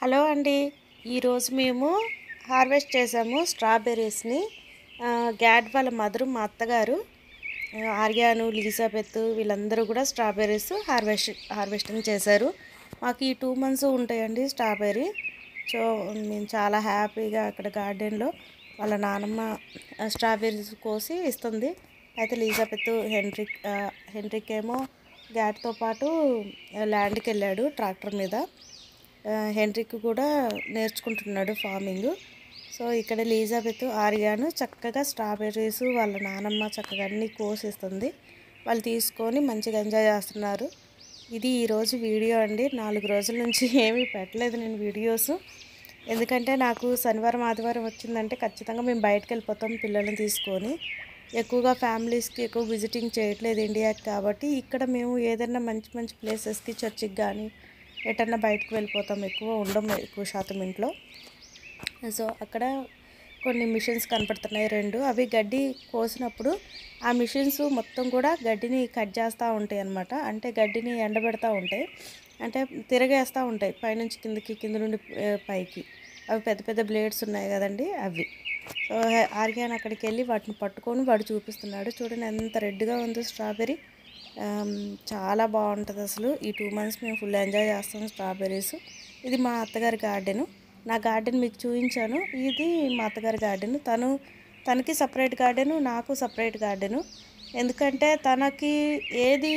Hello అండి. ఈరోజు మేము హార్వెస్ట్ చేసాము స్ట్రాబెర్రీస్ని. గ్యాడ్ వాళ్ళ మదరు మా అత్తగారు, ఆర్యాను, ఎలిజబెత్ వీళ్ళందరూ కూడా స్ట్రాబెర్రీస్ హార్వెస్టింగ్ చేశారు. మాకు ఈ 2 months ఉంటాయండి స్ట్రాబెర్రీ. సో మేము చాలా హ్యాపీగా అక్కడ గార్డెన్లో వాళ్ళ నానమ్మ స్ట్రాబెర్రీస్ కోసి ఇస్తుంది. అయితే ఎలిజబెత్ హెన్రిక్ ఏమో గ్యాడ్తో పాటు ల్యాండ్కి వెళ్ళాడు ట్రాక్టర్ మీద. హెన్రిక్ కూడా నేర్చుకుంటున్నాడు ఫార్మింగ్. సో ఇక్కడ ఎలిజబెత్, ఆర్యాను చక్కగా స్ట్రాబెర్రీస్ వాళ్ళ నానమ్మ చక్కగా అన్నీ కోసిస్తుంది. వాళ్ళు తీసుకొని మంచిగా ఎంజాయ్ చేస్తున్నారు. ఇది ఈరోజు వీడియో అండి. 4 రోజుల నుంచి ఏమీ పెట్టలేదు నేను వీడియోస్. ఎందుకంటే నాకు శనివారం ఆదివారం వచ్చిందంటే ఖచ్చితంగా మేము బయటకు వెళ్ళిపోతాం పిల్లల్ని తీసుకొని. ఎక్కువగా ఫ్యామిలీస్కి ఎక్కువ విజిటింగ్ చేయట్లేదు ఇండియాకి. కాబట్టి ఇక్కడ మేము ఏదైనా మంచి మంచి ప్లేసెస్కి, చర్చికి కానీ ఎటన్నా బయటకు వెళ్ళిపోతాం. ఎక్కువ శాతం ఇంట్లో. సో అక్కడ కొన్ని మిషన్స్ కనపడుతున్నాయి 2. అవి గడ్డి కోసినప్పుడు ఆ మిషన్స్ మొత్తం కూడా గడ్డిని కట్ చేస్తూ ఉంటాయి అన్నమాట. అంటే గడ్డిని ఎండబెడతా ఉంటాయి, అంటే తిరగేస్తూ ఉంటాయి పైనుంచి కిందకి, కింద నుండి పైకి. అవి పెద్ద పెద్ద బ్లేడ్స్ ఉన్నాయి కదండి, అవి. సో ఆర్గాన్ అక్కడికి వెళ్ళి వాటిని పట్టుకొని వాడు చూపిస్తున్నాడు. చూడండి ఎంత రెడ్గా ఉందో స్ట్రాబెర్రీ. చాలా బాగుంటుంది అసలు. ఈ 2 months మేము ఫుల్ ఎంజాయ్ చేస్తాం స్ట్రాబెర్రీస్. ఇది మా అత్తగారి గార్డెను. నా గార్డెన్ మీకు చూపించాను. ఇది మా అత్తగారి గార్డెను. తనకి సపరేట్ గార్డెను, నాకు సపరేట్ గార్డెను. ఎందుకంటే తనకి ఏది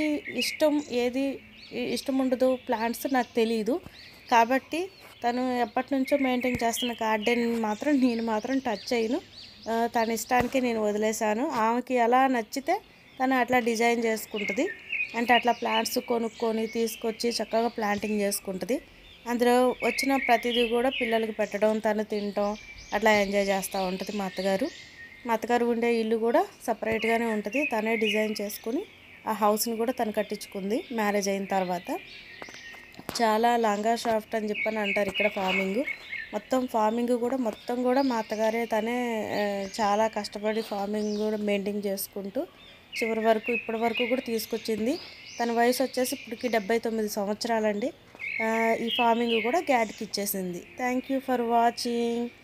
ఇష్టం ఉండదు ప్లాంట్స్ నాకు తెలియదు. కాబట్టి తను ఎప్పటి నుంచో మెయింటైన్ చేస్తున్న గార్డెన్ మాత్రం నేను మాత్రం టచ్ చేయను. తన ఇష్టానికి నేను వదిలేశాను. ఆమెకి ఎలా నచ్చితే తను అట్లా డిజైన్ చేసుకుంటుంది. అంటే అట్లా ప్లాంట్స్ కొనుక్కొని తీసుకొచ్చి చక్కగా ప్లాంటింగ్ చేసుకుంటుంది. అందులో వచ్చిన ప్రతిదీ కూడా పిల్లలకి పెట్టడం, తను తినడం, అట్లా ఎంజాయ్ చేస్తూ ఉంటుంది మా అత్తగారు ఉండే ఇల్లు కూడా సపరేట్గానే ఉంటుంది. తనే డిజైన్ చేసుకుని ఆ హౌస్ని కూడా తను కట్టించుకుంది మ్యారేజ్ అయిన తర్వాత. చాలా లాంగా షాఫ్ట్ అని చెప్పని అంటారు ఇక్కడ ఫార్మింగ్. మొత్తం కూడా మా అత్తగారే, తనే చాలా కష్టపడి ఫార్మింగ్ కూడా మెయింటైన్ చేసుకుంటూ ఇప్పటి వరకు కూడా తీసుకొచ్చింది. తన వయసు వచ్చేసి ఇప్పటికి 79 సంవత్సరాలండి. ఈ ఫార్మింగ్ కూడా గ్యాడ్కి ఇచ్చేసింది. Thank you for watching.